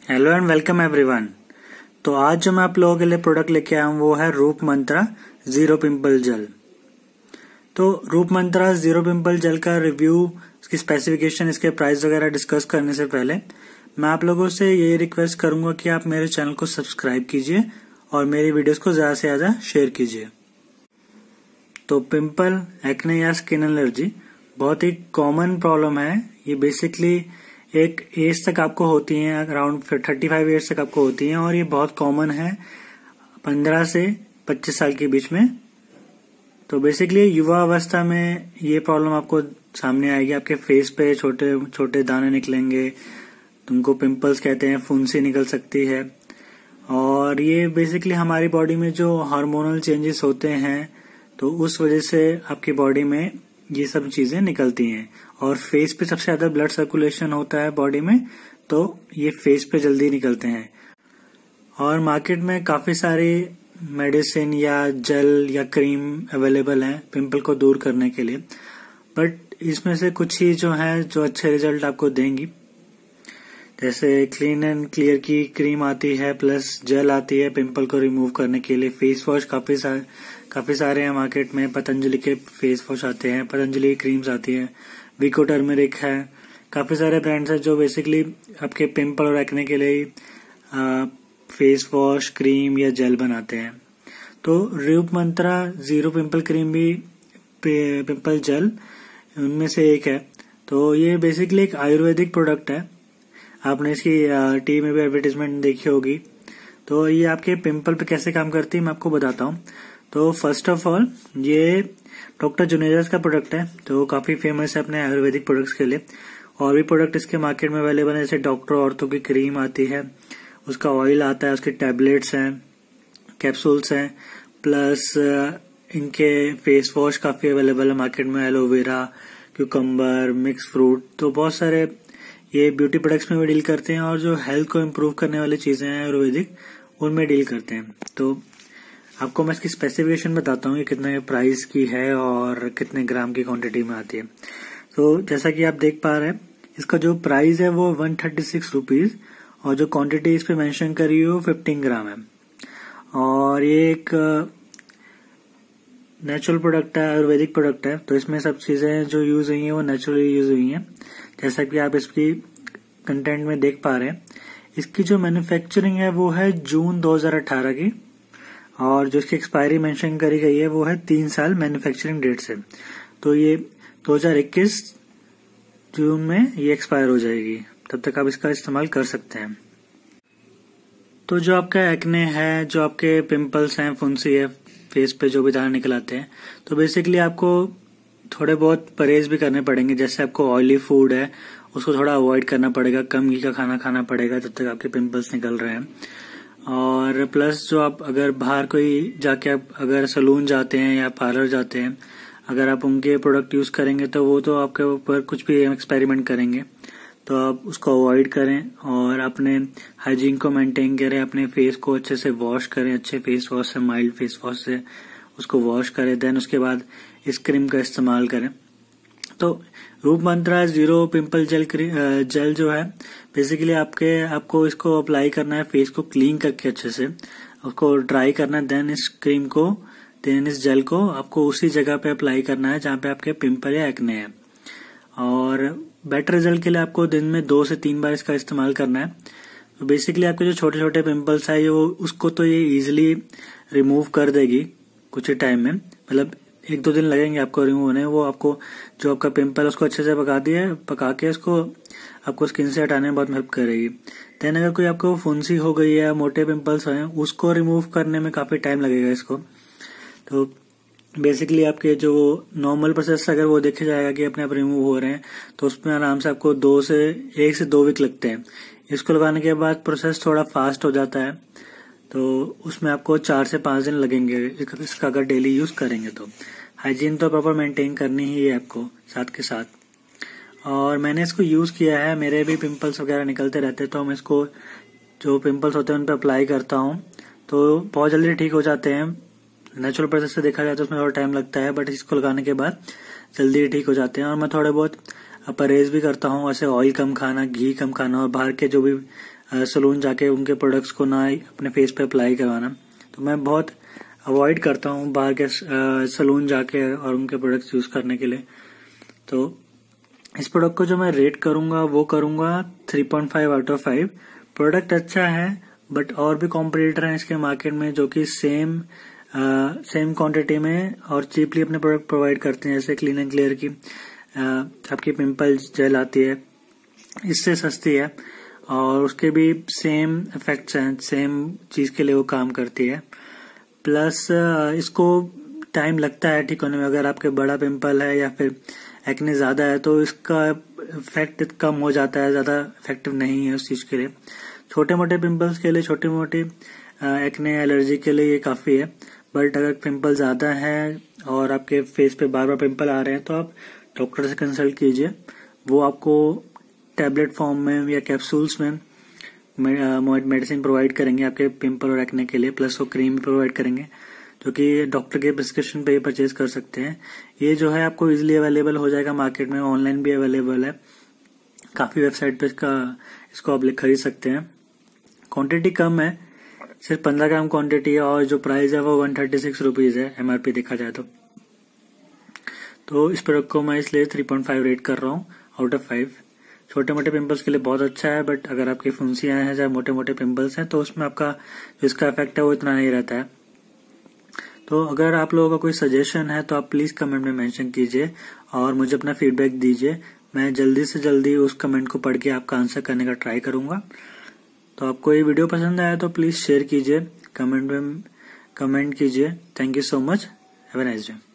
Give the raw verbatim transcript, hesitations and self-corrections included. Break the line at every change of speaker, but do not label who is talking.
Hello and welcome everyone. तो आज जो मैं आप लोगों के लिए प्रोडक्ट लेके आया हूँ वो है रूप मंत्रा जीरो पिंपल जेल। तो Roop Mantra zero pimple gel का रिव्यू, इसकी स्पेसिफिकेशन, इसके प्राइस वगैरह डिस्कस करने से पहले मैं आप लोगों से ये रिक्वेस्ट करूंगा कि आप मेरे चैनल को सब्सक्राइब कीजिए और मेरी वीडियोस को ज्यादा से ज्यादा शेयर कीजिए। तो पिंपल, एक्ने या स्किन एलर्जी बहुत ही कॉमन प्रॉब्लम है। ये बेसिकली एक एज तक आपको होती है, अराउंड थर्टी फाइव ईयर्स तक आपको होती है और ये बहुत कॉमन है पंद्रह से पच्चीस साल के बीच में। तो बेसिकली युवा अवस्था में ये प्रॉब्लम आपको सामने आएगी। आपके फेस पे छोटे छोटे दाने निकलेंगे, तुमको पिंपल्स कहते हैं, फुंसी निकल सकती है। और ये बेसिकली हमारी बॉडी में जो हार्मोनल चेंजेस होते हैं तो उस वजह से आपकी बॉडी में ये सब चीजें निकलती हैं। और फेस पे सबसे ज्यादा ब्लड सर्कुलेशन होता है बॉडी में, तो ये फेस पे जल्दी निकलते हैं। और मार्केट में काफी सारी मेडिसिन या जेल या क्रीम अवेलेबल है पिंपल को दूर करने के लिए, बट इसमें से कुछ ही जो है जो अच्छे रिजल्ट आपको देंगी। जैसे क्लीन एंड क्लियर की क्रीम आती है, प्लस जेल आती है पिंपल को रिमूव करने के लिए। फेस वॉश काफी सारे काफी सारे हैं मार्केट में। पतंजलि के फेस वॉश आते हैं, पतंजलि की क्रीम्स आती है, विको टर्मरिक है, काफी सारे ब्रांड्स हैं जो बेसिकली आपके पिंपल और एक्ने के लिए आ, फेस वॉश, क्रीम या जेल बनाते हैं। तो Roop Mantra zero pimple cream भी पिंपल जेल उनमें से एक है। तो ये बेसिकली एक आयुर्वेदिक प्रोडक्ट है। आपने इसकी टी में भी एडवर्टाइजमेंट देखी होगी। तो ये आपके पिंपल पे कैसे काम करती है मैं आपको बताता हूँ। तो फर्स्ट ऑफ ऑल ये डॉक्टर जुनेजा का प्रोडक्ट है, तो काफी फेमस है अपने आयुर्वेदिक प्रोडक्ट्स के लिए। और भी प्रोडक्ट इसके मार्केट में अवेलेबल है, जैसे डॉक्टर ऑर्थो की क्रीम आती है, उसका ऑयल आता है, उसके टैबलेट्स हैं, कैप्सूल्स हैं, प्लस इनके फेस वॉश काफी अवेलेबल है मार्केट में, एलोवेरा, क्यूकम्बर, मिक्स फ्रूट। तो बहुत सारे ये ब्यूटी प्रोडक्ट्स में भी डील करते हैं और जो हेल्थ को इम्प्रूव करने वाली चीजें हैं आयुर्वेदिक, उनमें डील करते हैं। तो आपको मैं इसकी स्पेसिफिकेशन बताता हूँ, ये कितने प्राइस की है और कितने ग्राम की क्वांटिटी में आती है। तो जैसा कि आप देख पा रहे हैं, इसका जो प्राइस है वो वन थर्टी सिक्स रुपीज और जो क्वांटिटी इस पे मेंशन करी है वो फिफ्टीन ग्राम है। और ये एक नेचुरल प्रोडक्ट है, आयुर्वेदिक प्रोडक्ट है, तो इसमें सब चीजें जो यूज हुई हैं वो नेचुरली यूज हुई हैं। जैसा कि आप इसकी कंटेंट में देख पा रहे हैं, इसकी जो मैन्युफैक्चरिंग है वो है जून दो हज़ार अठारह की, और जो इसकी एक्सपायरी मेंशन करी गई है वो है तीन साल मैन्युफैक्चरिंग डेट से। तो ये दो हज़ार इक्कीस जून में ये एक्सपायर हो जाएगी, तब तक आप इसका इस्तेमाल कर सकते हैं। तो जो आपका एक्ने है, जो आपके पिंपल्स हैं, फुंसी है, फेस पे जो भी दाने निकल आते हैं, तो बेसिकली आपको थोड़े बहुत परहेज भी करने पड़ेंगे। जैसे आपको ऑयली फूड है उसको थोड़ा अवॉइड करना पड़ेगा, कम घी का खाना खाना पड़ेगा जब तक आपके पिंपल्स निकल रहे हैं। और प्लस जो आप अगर बाहर कोई जाके आप अगर सलून जाते हैं या पार्लर जाते हैं, अगर आप उनके प्रोडक्ट यूज करेंगे तो वो तो आपके ऊपर कुछ भी एक्सपेरिमेंट करेंगे, तो आप उसको अवॉइड करें और अपने हाइजीन को मेंटेन करें। अपने फेस को अच्छे से वॉश करें, अच्छे फेस वॉश से, माइल्ड फेस वॉश से उसको वॉश करें, देन उसके बाद इस क्रीम का इस्तेमाल करें। तो Roop Mantra zero pimple gel gel जो है बेसिकली आपके आपको इसको अप्लाई करना है, फेस को क्लीन करके अच्छे से उसको ड्राई करना है, देन इस क्रीम को, देन इस जेल को आपको उसी जगह पे अप्लाई करना है जहाँ पे आपके पिंपल या एक्ने है। और बेटर रिजल्ट के लिए आपको दिन में दो से तीन बार इसका इस्तेमाल करना है। तो बेसिकली आपके जो छोटे छोटे पिंपल्स है वो उसको तो ये इजिली रिमूव कर देगी कुछ ही टाइम में, मतलब एक दो दिन लगेंगे आपको रिमूव होने। वो आपको जो आपका पिंपल उसको अच्छे से पका दिए पका के उसको आपको स्किन से हटाने में बहुत हेल्प करेगी। देन अगर कोई आपको फुंसी हो गई है, मोटे पिंपल्स हैं, उसको रिमूव करने में काफी टाइम लगेगा इसको। तो बेसिकली आपके जो नॉर्मल प्रोसेस अगर वो देखे जाएगा कि अपने आप रिमूव हो रहे हैं, तो उसमें आराम से आपको दो से एक से दो वीक लगते हैं। इसको लगाने के बाद प्रोसेस थोड़ा फास्ट हो जाता है, तो उसमें आपको चार से पांच दिन लगेंगे इसका अगर डेली यूज करेंगे। तो हाइजीन तो प्रॉपर मेंटेन करनी ही है आपको साथ के साथ। और मैंने इसको यूज किया है, मेरे भी पिंपल्स वगैरह निकलते रहते हैं, तो मैं इसको जो पिंपल्स होते हैं उन पर अप्लाई करता हूँ, तो बहुत जल्दी ठीक हो जाते हैं। नेचुरल प्रोसेस से देखा जाए तो उसमें थोड़ा टाइम लगता है, बट इसको लगाने के बाद जल्दी ठीक हो जाते हैं। और मैं थोड़े बहुत परहेज भी करता हूँ, ऐसे ऑयल कम खाना, घी कम खाना और बाहर के जो भी सलून जाके उनके प्रोडक्ट्स को ना अपने फेस पे अप्लाई करवाना। तो मैं बहुत अवॉइड करता हूँ बाहर के सलून जाके और उनके प्रोडक्ट्स यूज करने के लिए। तो इस प्रोडक्ट को जो मैं रेट करूंगा वो करूंगा three point five out of five. Product अच्छा है, बट और भी कॉम्पिटिटर हैं इसके मार्केट में जो कि सेम सेम क्वांटिटी में और चीपली अपने प्रोडक्ट प्रोवाइड करते हैं। जैसे क्लीन एंड क्लियर की uh, आपकी पिंपल जेल आती है, इससे सस्ती है और उसके भी सेम इफेक्ट्स हैं, सेम चीज के लिए वो काम करती है। प्लस इसको टाइम लगता है ठीक होने में। अगर आपके बड़ा पिंपल है या फिर एक्ने ज्यादा है तो इसका इफेक्ट कम हो जाता है, ज्यादा इफेक्टिव नहीं है उस चीज के लिए। छोटे मोटे पिंपल्स के लिए, छोटे मोटे एक्ने एलर्जी के लिए ये काफी है। बट अगर पिंपल ज्यादा है और आपके फेस पे बार बार पिंपल आ रहे हैं तो आप डॉक्टर से कंसल्ट कीजिए। वो आपको टैबलेट फॉर्म में या कैप्सूल्स में मेडिसिन प्रोवाइड करेंगे आपके पिंपल और एक्ने के लिए। प्लस वो क्रीम भी प्रोवाइड करेंगे जो कि डॉक्टर के प्रिस्क्रिप्शन पे ही परचेज कर सकते हैं। ये जो है आपको इजीली अवेलेबल हो जाएगा मार्केट में, ऑनलाइन भी अवेलेबल है, काफी वेबसाइट पे इसका इसको आप खरीद सकते हैं। क्वांटिटी कम है, सिर्फ पंद्रह ग्राम क्वांटिटी है और जो प्राइस है वो वन थर्टी सिक्स रुपीज है एमआरपी देखा जाए तो। तो इस प्रोडक्ट को मैं इसलिए थ्री पॉइंट फाइव रेट कर रहा हूँ आउट ऑफ फाइव। छोटे मोटे पिंपल्स के लिए बहुत अच्छा है, बट अगर आपकी फुंसियां हैं या मोटे मोटे पिंपल्स हैं तो उसमें आपका जो इसका इफेक्ट है वो इतना नहीं रहता है। तो अगर आप लोगों का कोई सजेशन है तो आप प्लीज कमेंट में मेंशन कीजिए और मुझे अपना फीडबैक दीजिए। मैं जल्दी से जल्दी उस कमेंट को पढ़ के आपका आंसर करने का ट्राई करूंगा। तो आपको ये वीडियो पसंद आया तो प्लीज शेयर कीजिए, कमेंट में कमेंट कीजिए। Thank you so much, have a nice day.